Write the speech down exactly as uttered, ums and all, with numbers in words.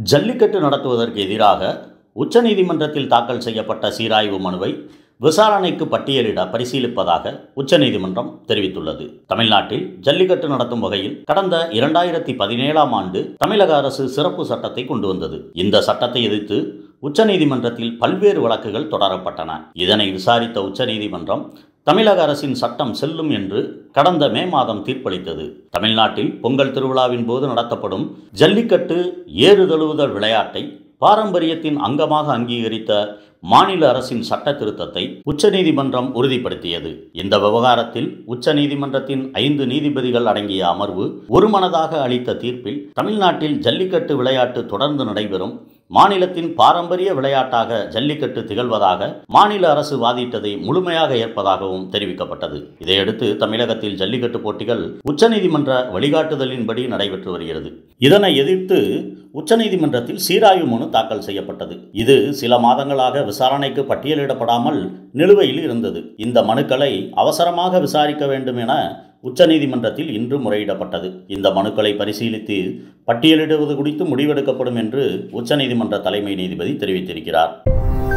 ஜல்லிக்கட்டு நடத்துவதற்கு எதிராக உச்சநீதிமன்றத்தில் தாக்கல் செய்யப்பட்ட சீராய்வு மனுவை விசாரணைக்கு பட்டியலிட பரிசீலிப்பதாக உச்சநீதிமன்றம் தெரிவித்துள்ளது. தமிழ்நாட்டில் ஜல்லிக்கட்டு நடத்தும் வகையில் கடந்த இரண்டாயிரத்தி பதினேழாம் ஆண்டு தமிழக அரசு சிறப்பு சட்டத்தை கொண்டு வந்தது. இந்த சட்டத்தை எதிர்த்து உச்சநீதிமன்றத்தில் பல்வேறு வழக்குகள் தொடரப்பட்டன. இதனை விசாரித்த உச்சநீதிமன்றம் தமிழக அரசின் சட்டம் செல்லும் என்று கடந்த மே மாதம் தீர்ப்பளித்தது. தமிழ்நாட்டில் பொங்கல் திருவிழாவின் போது நடத்தப்படும் ஜல்லிக்கட்டு ஏறுதழுவுதல் விளையாட்டை பாரம்பரியத்தின் அங்கமாக அங்கீகரித்த மாநில அரசின் சட்ட திருத்தத்தை உச்சநீதிமன்றம் உறுதிப்படுத்தியது. இந்த விவகாரத்தில் உச்சநீதிமன்றத்தின் ஐந்து நீதிபதிகள் அடங்கிய அமர்வு ஒருமனதாக அளித்த தீர்ப்பில் தமிழ்நாட்டில் ஜல்லிக்கட்டு விளையாட்டு தொடர்ந்து நடைபெறும், மாநிலத்தின் பாரம்பரிய விளையாட்டாக ஜல்லிக்கட்டு திகழ்வதாக மாநில அரசு வாதிட்டதை முழுமையாக ஏற்பதாகவும் தெரிவிக்கப்பட்டது. இதையடுத்து தமிழகத்தில் ஜல்லிக்கட்டு போட்டிகள் உச்சநீதிமன்ற வழிகாட்டுதலின்படி நடைபெற்று வருகிறது. இதனை எதிர்த்து உச்சநீதிமன்றத்தில் சீராய்வு மனு தாக்கல் செய்யப்பட்டது. இது சில மாதங்களாக விசாரணைக்கு பட்டியலிடப்படாமல் நிலுவையில் இருந்தது. இந்த மனுக்களை அவசரமாக விசாரிக்க வேண்டும் என உச்சநீதிமன்றத்தில் இன்று முறையிடப்பட்டது. இந்த மனுக்களை பரிசீலித்து பட்டியலிடுவது குறித்து முடிவெடுக்கப்படும் என்று உச்சநீதிமன்ற தலைமை நீதிபதி தெரிவித்திருக்கிறார்.